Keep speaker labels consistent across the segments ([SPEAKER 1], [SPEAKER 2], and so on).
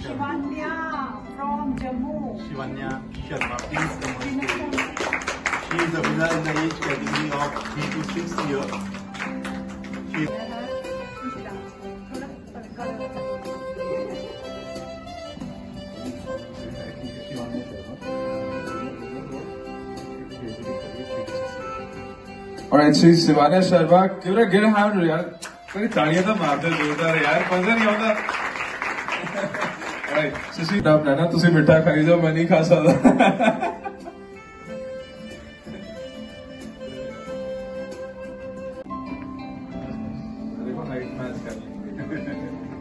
[SPEAKER 1] Shivanya from Jammu.
[SPEAKER 2] Shivanya Sharma, please come on stage. She is the winner in the age category of 3 to 6 years. She
[SPEAKER 3] Alright, so Shivanya Sharma, give her a good hand, yaar. कोई तालियां तो मार दे जोरदार यार, मजा नहीं आता. Alright, sushi आप ना तुसी मिठा खाई जाओ, मैं नहीं खा सकता. देखो हाइट मैच कर लेंगे.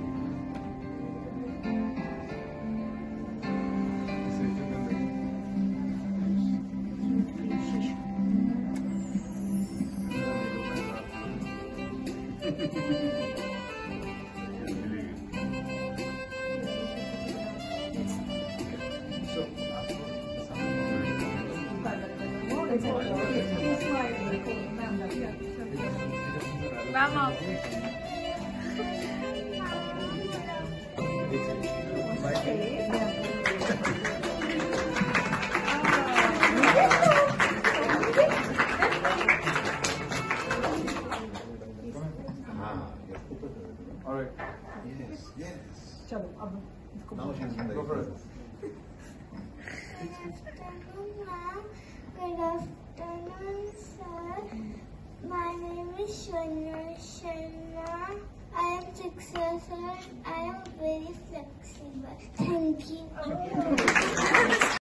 [SPEAKER 1] Vamos.
[SPEAKER 3] Alright.
[SPEAKER 2] yes.
[SPEAKER 1] चलो अब
[SPEAKER 2] Now she is in the
[SPEAKER 3] Go for it.
[SPEAKER 4] Good afternoon, ma'am. Good afternoon, sir. My name is Shwanya Sharma. I am 6 years old. I am very flexible. Thank you.